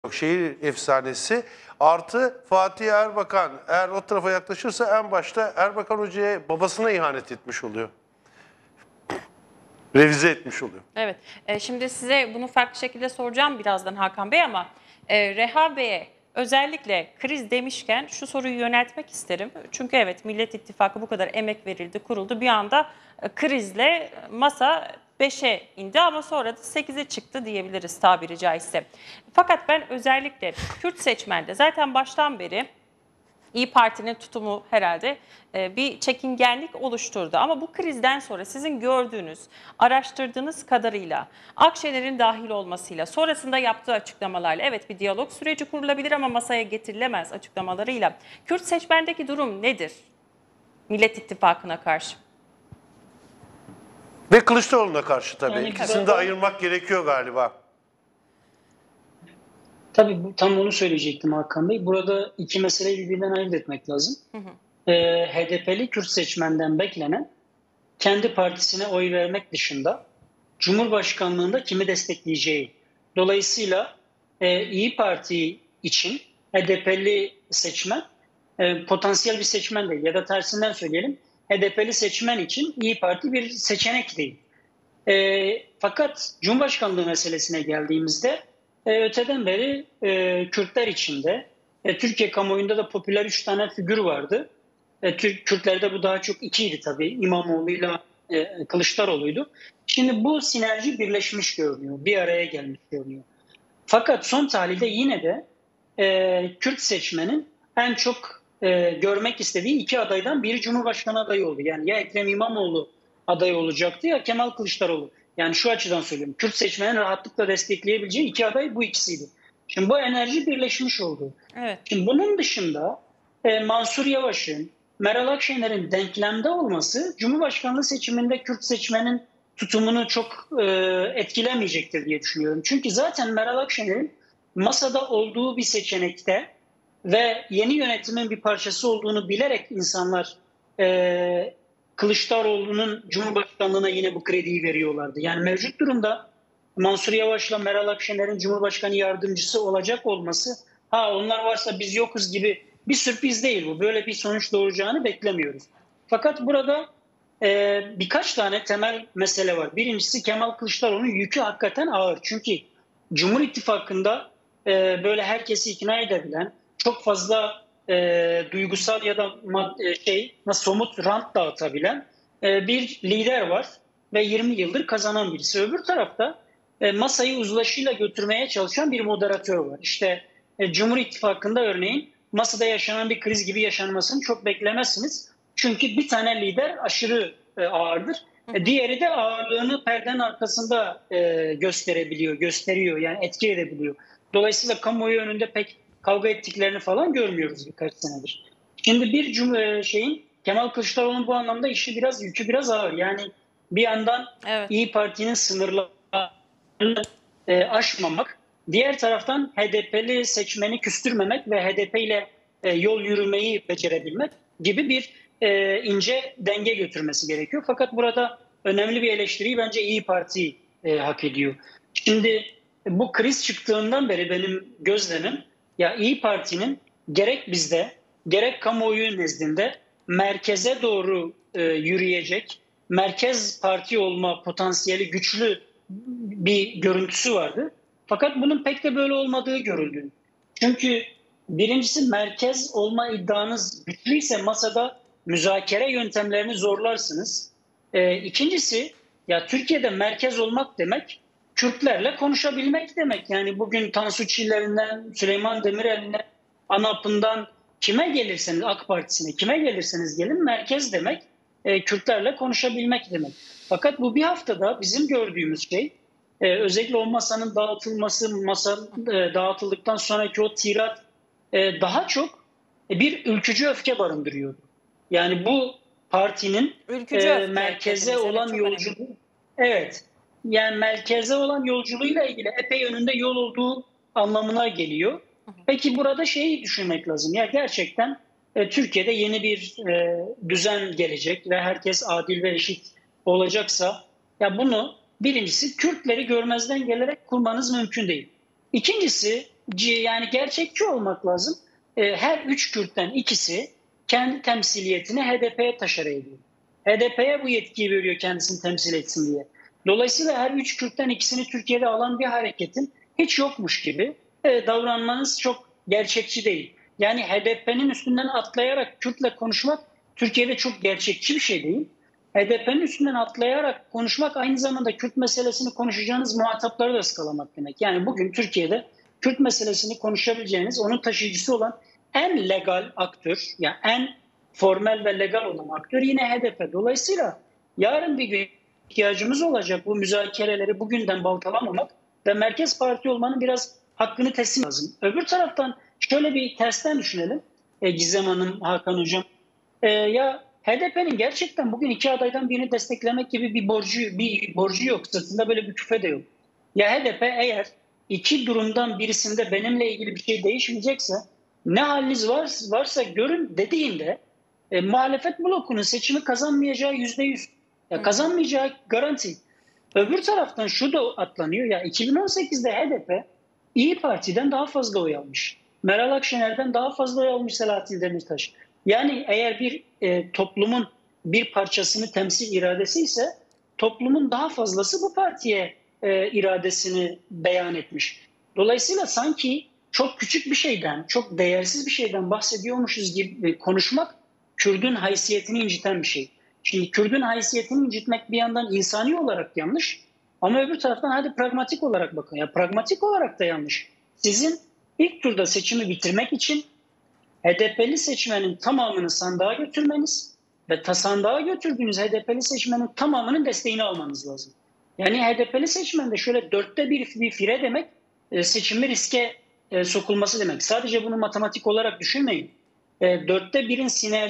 şehir efsanesi artı Fatih Erbakan eğer o tarafa yaklaşırsa en başta Erbakan Hoca'ya babasına ihanet etmiş oluyor. Revize etmiş oluyor. Evet. Şimdi size bunu farklı şekilde soracağım birazdan Hakan Bey ama Reha Bey'e özellikle kriz demişken şu soruyu yöneltmek isterim. Çünkü evet Millet İttifakı bu kadar emek verildi, kuruldu. Bir anda krizle masa 5'e indi ama sonra da 8'e çıktı diyebiliriz tabiri caizse. Fakat ben özellikle Kürt seçmende zaten baştan beri İyi Parti'nin tutumu herhalde bir çekingenlik oluşturdu. Ama bu krizden sonra sizin gördüğünüz, araştırdığınız kadarıyla Akşener'in dahil olmasıyla, sonrasında yaptığı açıklamalarla evet bir diyalog süreci kurulabilir ama masaya getirilemez açıklamalarıyla Kürt seçmendeki durum nedir Millet İttifakı'na karşı? Ve Kılıçdaroğlu'na karşı tabii. Yani İkisini de ayırmak gerekiyor galiba. Tabii tam onu söyleyecektim Hakan Bey. Burada iki meseleyi birbirinden ayırt etmek lazım. HDP'li Kürt seçmenden beklenen kendi partisine oy vermek dışında Cumhurbaşkanlığında kimi destekleyeceği. Dolayısıyla İyi Parti için HDP'li seçmen potansiyel bir seçmen değil. Ya da tersinden söyleyelim, HDP'li seçmen için İyi Parti bir seçenek değil. Fakat Cumhurbaşkanlığı meselesine geldiğimizde öteden beri Kürtler içinde, Türkiye kamuoyunda da popüler 3 tane figür vardı. Kürtlerde bu daha çok ikiydi tabii. İmamoğlu'yla Kılıçdaroğlu'ydu. Şimdi bu sinerji birleşmiş görünüyor. Bir araya gelmiş görünüyor. Fakat son tahlilde yine de Kürt seçmenin en çok görmek istediği iki adaydan biri Cumhurbaşkanı adayı oldu. Yani ya Ekrem İmamoğlu aday olacaktı ya Kemal Kılıçdaroğlu. Yani şu açıdan söylüyorum. Kürt seçmenin rahatlıkla destekleyebileceği iki aday bu ikisiydi. Şimdi bu enerji birleşmiş oldu. Evet. Şimdi bunun dışında Mansur Yavaş'ın, Meral Akşener'in denklemde olması Cumhurbaşkanlığı seçiminde Kürt seçmenin tutumunu çok etkilemeyecektir diye düşünüyorum. Çünkü zaten Meral Akşener'in masada olduğu bir seçenekte ve yeni yönetimin bir parçası olduğunu bilerek insanlar Kılıçdaroğlu'nun Cumhurbaşkanlığına yine bu krediyi veriyorlardı. Yani mevcut durumda Mansur Yavaş'la Meral Akşener'in Cumhurbaşkanı yardımcısı olacak olması, onlar varsa biz yokuz gibi bir sürpriz değil bu. Böyle bir sonuç doğuracağını beklemiyoruz. Fakat burada birkaç tane temel mesele var. Birincisi Kemal Kılıçdaroğlu'nun yükü hakikaten ağır. Çünkü Cumhur İttifakı'nda böyle herkesi ikna edebilen, çok fazla duygusal ya da somut rant dağıtabilen bir lider var ve 20 yıldır kazanan birisi. Öbür tarafta masayı uzlaşıyla götürmeye çalışan bir moderatör var. İşte Cumhur İttifakı'nda örneğin masada yaşanan bir kriz gibi yaşanmasını çok beklemezsiniz. Çünkü bir tane lider aşırı ağırdır. Diğeri de ağırlığını perdenin arkasında gösteriyor yani etki edebiliyor. Dolayısıyla kamuoyu önünde pek kavga ettiklerini falan görmüyoruz birkaç senedir. Şimdi Kemal Kılıçdaroğlu'nun bu anlamda yükü biraz ağır. Yani bir yandan Evet. İyi Parti'nin sınırlarını aşmamak, diğer taraftan HDP'li seçmeni küstürmemek ve HDP ile yol yürümeyi becerebilmek gibi bir ince denge götürmesi gerekiyor. Fakat burada önemli bir eleştiriyi bence İyi Parti hak ediyor. Şimdi bu kriz çıktığından beri benim gözlemim, ya İyi Parti'nin gerek bizde gerek kamuoyu nezdinde merkeze doğru yürüyecek, merkez parti olma potansiyeli güçlü bir görüntüsü vardı. Fakat bunun pek de böyle olmadığı görüldü. Çünkü birincisi merkez olma iddianız güçlüyse masada müzakere yöntemlerini zorlarsınız. İkincisi ya Türkiye'de merkez olmak demek Kürtlerle konuşabilmek demek. Yani bugün Tansu Çiller'inden Süleyman Demirel'ine, ANAP'ından kime gelirseniz, AK Partisi'ne kime gelirseniz gelin merkez demek Kürtlerle konuşabilmek demek. Fakat bu bir haftada bizim gördüğümüz şey özellikle o masanın dağıtılması, dağıtıldıktan sonraki o tirat daha çok bir ülkücü öfke barındırıyordu. Yani bu partinin merkeze olan yolculuğu, evet, yani merkeze olan yolculuğuyla ilgili epey önünde yol olduğu anlamına geliyor. Peki burada şeyi düşünmek lazım. Ya gerçekten Türkiye'de yeni bir düzen gelecek ve herkes adil ve eşit olacaksa ya bunu birincisi Kürtleri görmezden gelerek kurmanız mümkün değil. İkincisi yani gerçekçi olmak lazım. Her 3 Kürt'ten ikisi kendi temsiliyetini HDP'ye taşır ediyor. HDP'ye bu yetkiyi veriyor kendisini temsil etsin diye. Dolayısıyla her 3 Kürt'ten ikisini Türkiye'de alan bir hareketin hiç yokmuş gibi davranmanız çok gerçekçi değil. Yani HDP'nin üstünden atlayarak Kürt'le konuşmak Türkiye'de çok gerçekçi bir şey değil. HDP'nin üstünden atlayarak konuşmak aynı zamanda Kürt meselesini konuşacağınız muhatapları da ıskalamak demek. Yani bugün Türkiye'de Kürt meselesini konuşabileceğiniz, onun taşıyıcısı olan en legal aktör, yani en formel ve legal olan aktör yine HDP. Dolayısıyla yarın bir gün ihtiyacımız olacak bu müzakereleri bugünden baltalamamak ve Merkez Parti olmanın biraz hakkını teslim lazım. Öbür taraftan şöyle bir tersten düşünelim. Gizem Hanım, Hakan Hocam. Ya HDP'nin gerçekten bugün iki adaydan birini desteklemek gibi bir borcu yok. Sırtında böyle bir küfe de yok. Ya HDP eğer iki durumdan birisinde benimle ilgili bir şey değişmeyecekse ne haliniz varsa görün dediğinde muhalefet blokunun seçimi kazanmayacağı %100. Ya kazanmayacağı garanti. Öbür taraftan şu da atlanıyor. Ya 2018'de HDP İyi Parti'den daha fazla oy almış. Meral Akşener'den daha fazla oy almış Selahattin Demirtaş. Yani eğer bir toplumun bir parçasını temsil iradesi ise toplumun daha fazlası bu partiye iradesini beyan etmiş. Dolayısıyla sanki çok küçük bir şeyden, çok değersiz bir şeyden bahsediyormuşuz gibi konuşmak Kürt'ün haysiyetini inciten bir şey. Şimdi Kürt'ün haysiyetini incitmek bir yandan insani olarak yanlış ama öbür taraftan hadi pragmatik olarak bakın. Ya pragmatik olarak da yanlış. Sizin ilk turda seçimi bitirmek için HDP'li seçmenin tamamını sandığa götürmeniz ve sandığa götürdüğünüz HDP'li seçmenin tamamının desteğini almanız lazım. Yani HDP'li seçmen de şöyle dörtte bir fire demek seçimi riske sokulması demek. Sadece bunu matematik olarak düşünmeyin. Dörtte birin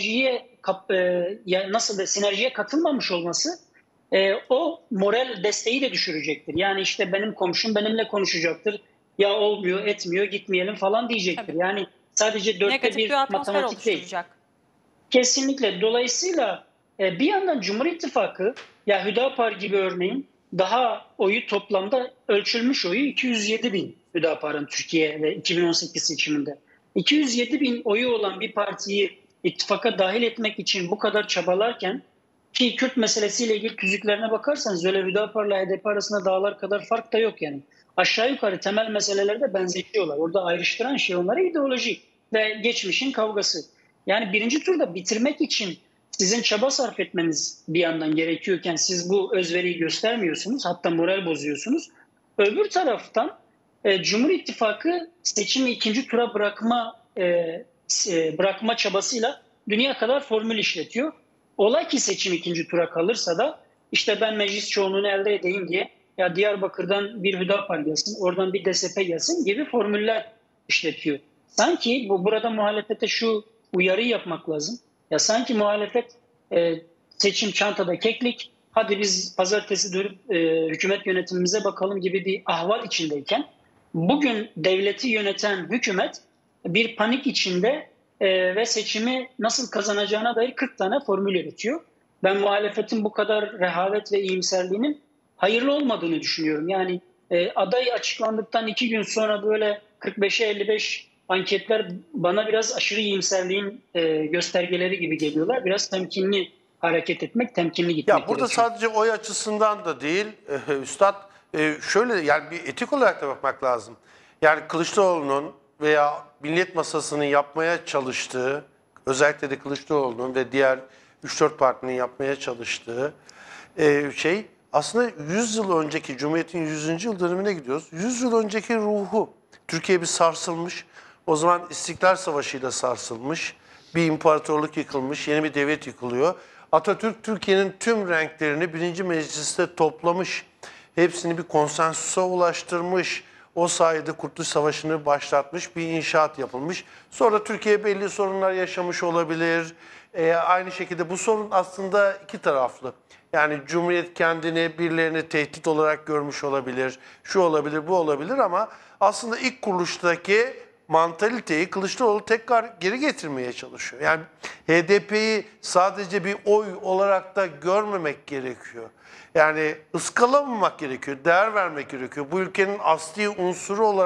sinerjiye katılmamış olması o moral desteği de düşürecektir. Yani işte benim komşum benimle konuşacaktır. Ya olmuyor, etmiyor, gitmeyelim falan diyecektir. Tabii. Yani sadece dörtte Negatif bir bir atmosfer matematik değil. oluşturacak. Kesinlikle. Dolayısıyla bir yandan Cumhur İttifakı ya Hüdapar gibi örneğin daha oyu toplamda ölçülmüş oyu 207 bin Hüdapar'ın Türkiye ve 2018 seçiminde. 207 bin oyu olan bir partiyi ittifaka dahil etmek için bu kadar çabalarken ki Kürt meselesiyle ilgili tüzüklerine bakarsanız öyle Hüdapar'la HDP arasında dağlar kadar fark da yok yani. Aşağı yukarı temel meselelerde benzeşiyorlar. Orada ayrıştıran şey onları ideoloji ve geçmişin kavgası. Yani birinci turda bitirmek için sizin çaba sarf etmeniz bir yandan gerekiyorken siz bu özveriyi göstermiyorsunuz. Hatta moral bozuyorsunuz. Öbür taraftan Cumhur İttifakı seçimi ikinci tura bırakma çabasıyla dünya kadar formül işletiyor. Ola ki seçim ikinci tura kalırsa da işte ben meclis çoğunluğunu elde edeyim diye ya Diyarbakır'dan bir Hüdapar gelsin, oradan bir DSP gelsin gibi formüller işletiyor. Sanki burada muhalefete şu uyarıyı yapmak lazım. Ya sanki muhalefet seçim çantada keklik, hadi biz pazartesi dönüp hükümet yönetimimize bakalım gibi bir ahval içindeyken bugün devleti yöneten hükümet bir panik içinde ve seçimi nasıl kazanacağına dair 40 tane formül üretiyor. Ben muhalefetin bu kadar rehavet ve iyimserliğinin hayırlı olmadığını düşünüyorum. Yani aday açıklandıktan 2 gün sonra böyle 45'e 55 anketler bana biraz aşırı iyimserliğin göstergeleri gibi geliyorlar. Biraz temkinli hareket etmek, temkinli gitmek Ya burada gerekiyor. sadece oy açısından da değil, Üstad, şöyle yani bir etik olarak da bakmak lazım. Yani Kılıçdaroğlu'nun veya Millet Masası'nın yapmaya çalıştığı, özellikle de Kılıçdaroğlu'nun ve diğer 3-4 partinin yapmaya çalıştığı şey aslında 100 yıl önceki, Cumhuriyet'in 100. yıl dönümüne gidiyoruz. 100 yıl önceki ruhu, Türkiye bir sarsılmış, o zaman İstiklal Savaşı'yla sarsılmış, bir imparatorluk yıkılmış, yeni bir devlet yıkılıyor. Atatürk Türkiye'nin tüm renklerini birinci mecliste toplamış. Hepsini bir konsensüse ulaştırmış. O sayede Kurtuluş Savaşı'nı başlatmış, bir inşaat yapılmış. Sonra Türkiye belli sorunlar yaşamış olabilir. Aynı şekilde bu sorun aslında iki taraflı. Yani Cumhuriyet kendini birilerini tehdit olarak görmüş olabilir. Şu olabilir, bu olabilir ama aslında ilk kuruluştaki mantaliteyi Kılıçdaroğlu tekrar geri getirmeye çalışıyor. Yani HDP'yi sadece bir oy olarak da görmemek gerekiyor. Yani ıskalamamak gerekiyor, değer vermek gerekiyor. Bu ülkenin asli unsuru olarak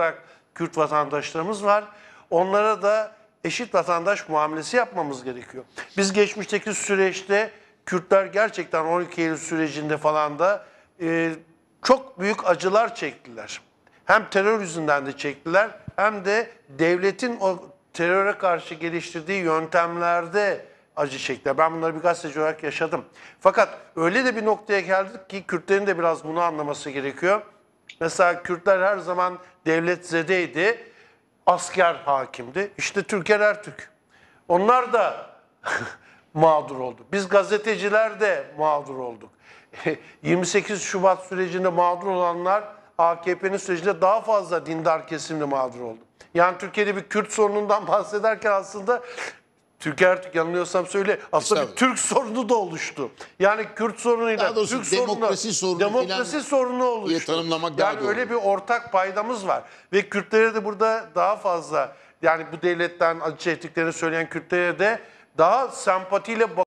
Kürt vatandaşlarımız var. Onlara da eşit vatandaş muamelesi yapmamız gerekiyor. Biz geçmişteki süreçte Kürtler gerçekten 12 Eylül sürecinde falan da çok büyük acılar çektiler. Hem terör yüzünden de çektiler hem de devletin o teröre karşı geliştirdiği yöntemlerde acı çektiler. Ben bunları bir gazeteci olarak yaşadım. Fakat öyle de bir noktaya geldik ki Kürtlerin de biraz bunu anlaması gerekiyor. Mesela Kürtler her zaman devletzedeydi, asker hakimdi. İşte Türker Ertürk. Onlar da mağdur oldu. Biz gazeteciler de mağdur olduk. 28 Şubat sürecinde mağdur olanlar AKP'nin sürecinde daha fazla dindar kesimle mağdur oldu. Yani Türkiye'de bir Kürt sorunundan bahsederken aslında Türker, yanılıyorsam söyle, aslında bir Türk sorunu da oluştu. Yani Kürt sorunuyla Daha doğrusu Türk demokrasi sorunu oluştu. diye tanımlamak daha yani doğru. öyle bir ortak paydamız var. Ve Kürtlere de burada daha fazla, yani bu devletten acı çektiklerini söyleyen Kürtlere de daha sempatiyle